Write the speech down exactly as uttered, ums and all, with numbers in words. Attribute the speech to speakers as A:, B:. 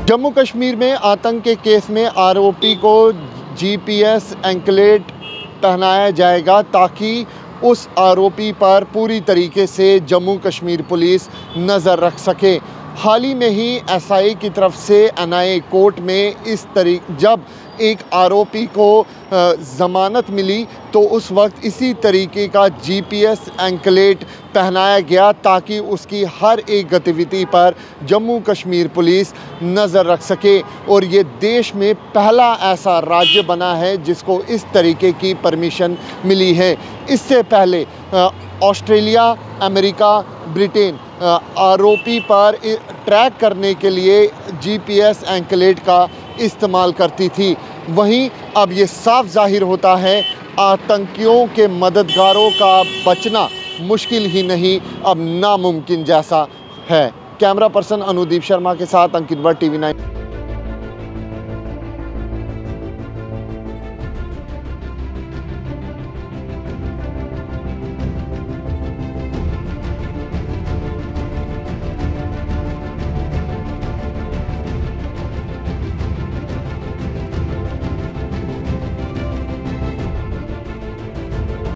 A: जम्मू कश्मीर में आतंक के केस में आरोपी को जीपीएस एंकलेट पहनाया जाएगा ताकि उस आरोपी पर पूरी तरीके से जम्मू कश्मीर पुलिस नज़र रख सके। हाल ही में ही एसआई की तरफ से एनआईए कोर्ट में इस तरीके जब एक आरोपी को ज़मानत मिली तो उस वक्त इसी तरीके का जीपीएस एंकलेट पहनाया गया ताकि उसकी हर एक गतिविधि पर जम्मू कश्मीर पुलिस नज़र रख सके। और ये देश में पहला ऐसा राज्य बना है जिसको इस तरीके की परमिशन मिली है। इससे पहले ऑस्ट्रेलिया, अमेरिका, ब्रिटेन आरोपी पर ट्रैक करने के लिए जीपीएस एंकलेट का इस्तेमाल करती थी। वहीं अब ये साफ जाहिर होता है आतंकियों के मददगारों का बचना मुश्किल ही नहीं, अब नामुमकिन जैसा है। कैमरा पर्सन अनुदीप शर्मा के साथ अंकित भट्ट, टीवी नाइन।